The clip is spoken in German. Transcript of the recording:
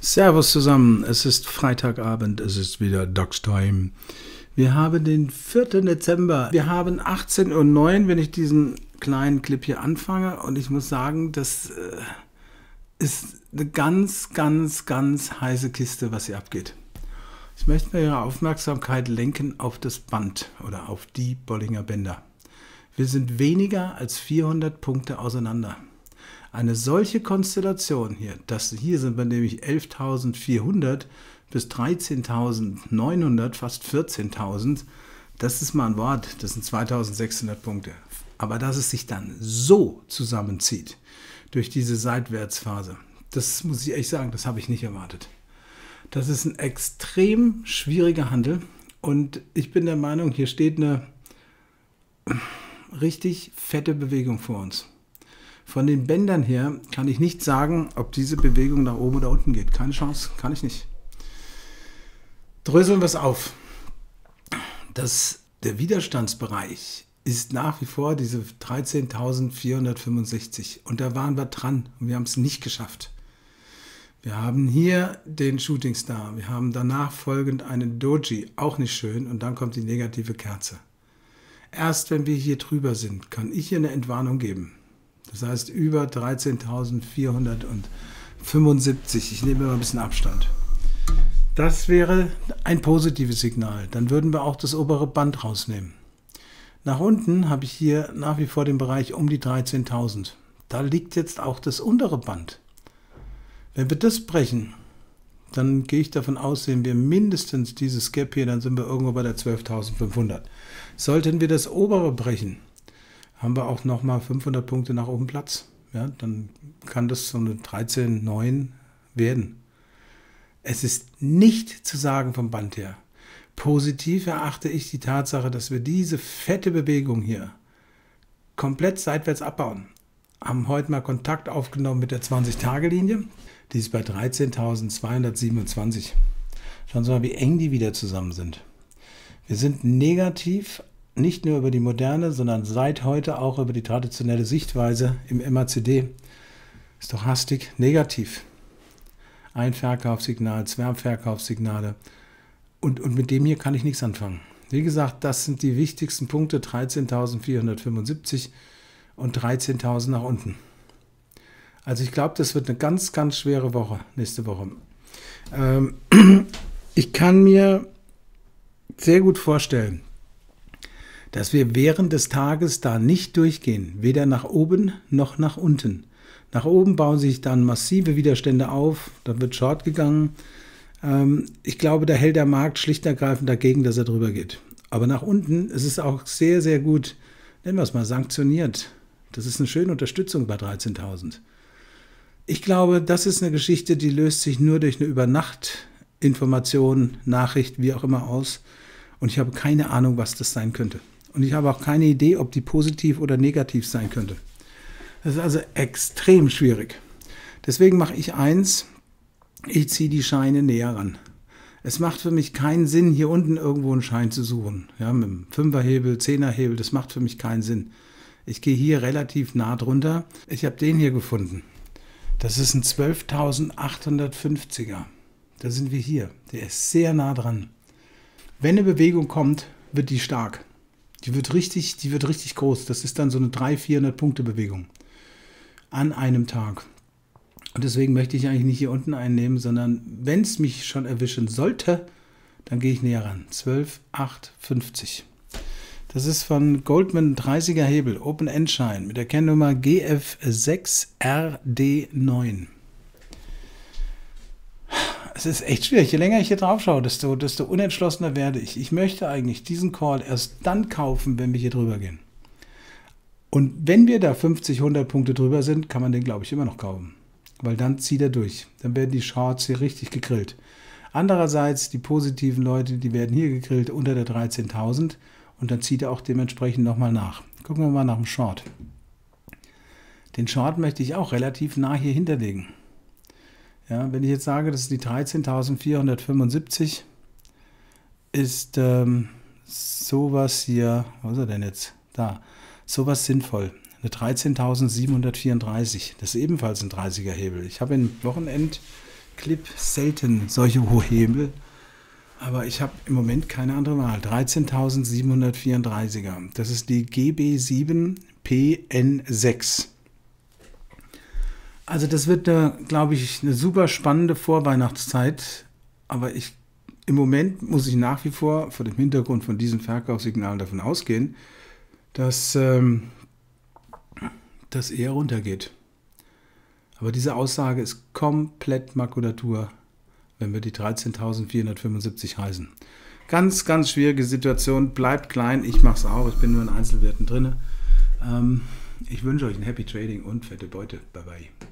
Servus zusammen, es ist Freitagabend, es ist wieder DAX-Time. Wir haben den 4. Dezember, wir haben 18:09 Uhr, wenn ich diesen kleinen Clip hier anfange. Und ich muss sagen, das ist eine ganz heiße Kiste, was hier abgeht. Ich möchte Ihre Aufmerksamkeit lenken auf das Band oder auf die Bollinger Bänder. Wir sind weniger als 400 Punkte auseinander. Eine solche Konstellation hier, hier sind wir nämlich 11.400 bis 13.900, fast 14.000, das ist mal ein Wort, das sind 2.600 Punkte. Aber dass es sich dann so zusammenzieht durch diese Seitwärtsphase, das muss ich echt sagen, das habe ich nicht erwartet. Das ist ein extrem schwieriger Handel und ich bin der Meinung, hier steht eine richtig fette Bewegung vor uns. Von den Bändern her kann ich nicht sagen, ob diese Bewegung nach oben oder unten geht. Keine Chance, kann ich nicht. Dröseln wir es auf. Der Widerstandsbereich ist nach wie vor diese 13.465 und da waren wir dran und wir haben es nicht geschafft. Wir haben hier den Shooting Star, wir haben danach folgend einen Doji, auch nicht schön, und dann kommt die negative Kerze. Erst wenn wir hier drüber sind, kann ich hier eine Entwarnung geben. Das heißt über 13.475. Ich nehme mal ein bisschen Abstand. Das wäre ein positives Signal. Dann würden wir auch das obere Band rausnehmen. Nach unten habe ich hier nach wie vor den Bereich um die 13.000. Da liegt jetzt auch das untere Band. Wenn wir das brechen, dann gehe ich davon aus, sehen wir mindestens dieses Gap hier, dann sind wir irgendwo bei der 12.500. Sollten wir das obere brechen, haben wir auch nochmal 500 Punkte nach oben Platz. Ja, dann kann das so eine 13,9 werden. Es ist nicht zu sagen vom Band her. Positiv erachte ich die Tatsache, dass wir diese fette Bewegung hier komplett seitwärts abbauen. Haben heute mal Kontakt aufgenommen mit der 20-Tage-Linie. Die ist bei 13.227. Schauen Sie mal, wie eng die wieder zusammen sind. Wir sind negativ, nicht nur über die moderne, sondern seit heute auch über die traditionelle Sichtweise im MACD. Stochastik negativ. Ein Verkaufssignal, zwei Verkaufssignale. Und mit dem hier kann ich nichts anfangen. Wie gesagt, das sind die wichtigsten Punkte, 13.475 und 13.000 nach unten. Also ich glaube, das wird eine ganz schwere Woche, nächste Woche. Ich kann mir sehr gut vorstellen, dass wir während des Tages da nicht durchgehen, weder nach oben noch nach unten. Nach oben bauen sich dann massive Widerstände auf, dann wird Short gegangen. Ich glaube, da hält der Markt schlicht und ergreifend dagegen, dass er drüber geht. Aber nach unten ist es auch sehr gut, nennen wir es mal, sanktioniert. Das ist eine schöne Unterstützung bei 13.000. Ich glaube, das ist eine Geschichte, die löst sich nur durch eine Übernacht-Information, Nachricht, wie auch immer aus. Und ich habe keine Ahnung, was das sein könnte. Und ich habe auch keine Idee, ob die positiv oder negativ sein könnte. Das ist also extrem schwierig. Deswegen mache ich eins, ich ziehe die Scheine näher ran. Es macht für mich keinen Sinn, hier unten irgendwo einen Schein zu suchen. Ja, mit einem 5er-Hebel, 10er-Hebel, das macht für mich keinen Sinn. Ich gehe hier relativ nah drunter. Ich habe den hier gefunden. Das ist ein 12.850er. Da sind wir hier. Der ist sehr nah dran. Wenn eine Bewegung kommt, wird die stark. Die wird richtig groß. Das ist dann so eine 300-400 Punkte Bewegung an einem Tag. Und deswegen möchte ich eigentlich nicht hier unten einnehmen, sondern wenn es mich schon erwischen sollte, dann gehe ich näher ran. 12.850. Das ist von Goldman 30er Hebel, Open-End-Schein mit der Kennnummer GF6RD9. Es ist echt schwierig. Je länger ich hier drauf schaue, desto unentschlossener werde ich. Ich möchte eigentlich diesen Call erst dann kaufen, wenn wir hier drüber gehen. Und wenn wir da 50, 100 Punkte drüber sind, kann man den, glaube ich, immer noch kaufen. Weil dann zieht er durch. Dann werden die Shorts hier richtig gegrillt. Andererseits, die positiven Leute, die werden hier gegrillt unter der 13.000 und dann zieht er auch dementsprechend nochmal nach. Gucken wir mal nach dem Short. Den Short möchte ich auch relativ nah hier hinterlegen. Ja, wenn ich jetzt sage, das ist die 13.475, ist sowas hier, wo ist er denn jetzt? Da, sowas sinnvoll. Eine 13.734, das ist ebenfalls ein 30er Hebel. Ich habe im Clip selten solche Hochhebel, aber ich habe im Moment keine andere Wahl. 13.734er. Das ist die GB7PN6. Also das wird, glaube ich, eine super spannende Vorweihnachtszeit, aber im Moment muss ich nach wie vor vor dem Hintergrund von diesen Verkaufssignalen davon ausgehen, dass das eher runtergeht. Aber diese Aussage ist komplett Makulatur, wenn wir die 13.475 reißen. Ganz, ganz schwierige Situation. Bleibt klein, ich mache es auch. Ich bin nur in Einzelwerten drin. Ich wünsche euch ein Happy Trading und fette Beute. Bye bye.